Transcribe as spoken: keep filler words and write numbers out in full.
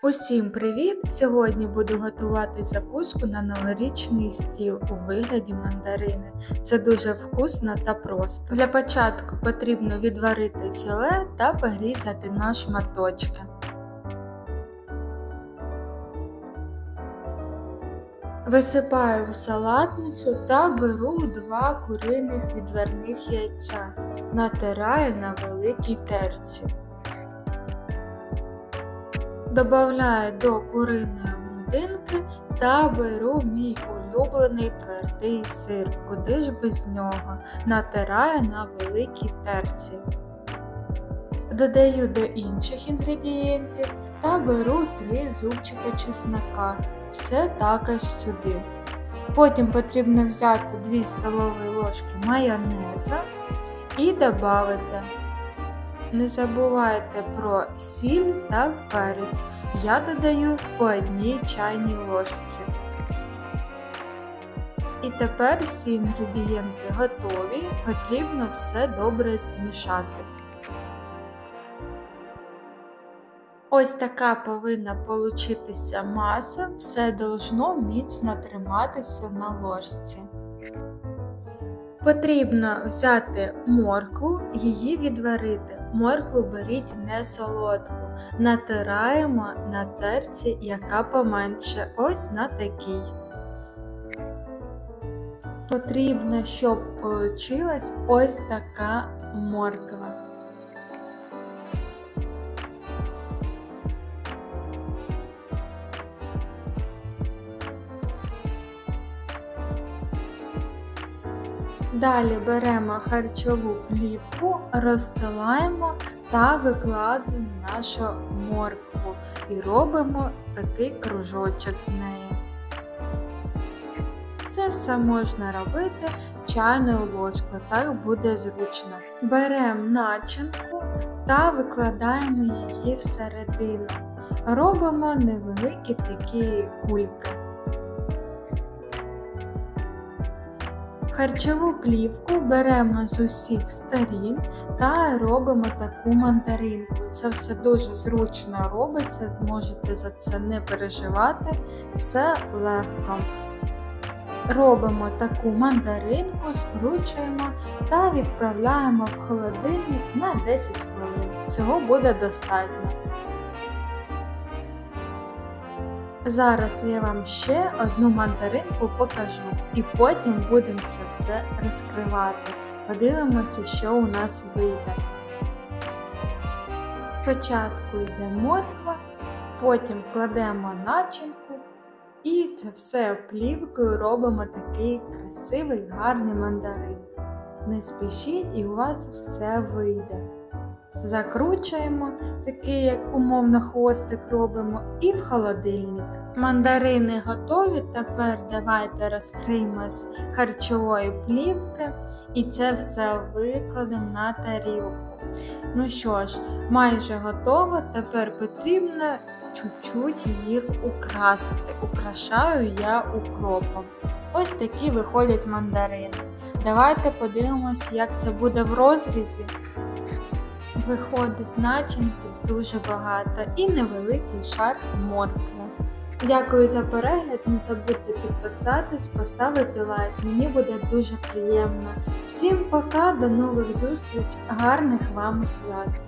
Усім привіт! Сьогодні буду готувати закуску на новорічний стіл у вигляді мандарини. Це дуже вкусно та просто. Для початку потрібно відварити філе та порізати на шматочки. Висипаю в салатницю та беру два куриних відварних яйця. Натираю на великій терці. Добавляю до куриної грудинки та беру мій улюблений твердий сир, куди ж без нього, натираю на великій терці. Додаю до інших інгредієнтів та беру три зубчика чеснока, все також сюди. Потім потрібно взяти дві столові ложки майонезу і додати. Не забувайте про сіль та перець, я додаю по одній чайній ложці. І тепер всі інгредієнти готові, потрібно все добре змішати. Ось така повинна получитися маса, все должно міцно триматися на ложці. Потрібно взяти моркву, її відварити. Моркву беріть не солодку. Натираємо на терці, яка поменше, ось на такій. Потрібно, щоб вийшла ось така морква. Далі беремо харчову плівку, розстилаємо та викладаємо нашу моркву і робимо такий кружочок з неї. Це все можна робити чайною ложкою, так буде зручно. Беремо начинку та викладаємо її всередину. Робимо невеликі такі кульки. Харчову плівку беремо з усіх сторін та робимо таку мандаринку. Це все дуже зручно робиться, можете за це не переживати, все легко. Робимо таку мандаринку, скручуємо та відправляємо в холодильник на десять хвилин. Цього буде достатньо. Зараз я вам ще одну мандаринку покажу і потім будемо це все розкривати. Подивимося, що у нас вийде. Спочатку йде морква, потім кладемо начинку і це все плівкою робимо такий красивий, гарний мандарин. Не спішіть і у вас все вийде. Закручуємо, такий як умовно хвостик робимо, і в холодильник. Мандарини готові, тепер давайте розкриємо з харчової плівки і це все викладемо на тарілку. Ну що ж, майже готово, тепер потрібно чуть-чуть їх украсити. Украшаю я укропом. Ось такі виходять мандарини. Давайте подивимось, як це буде в розрізі. Виходить начинки дуже багато і невеликий шар моркви. Дякую за перегляд, не забудьте підписатись, поставити лайк, мені буде дуже приємно. Всім пока, до нових зустріч, гарних вам свят!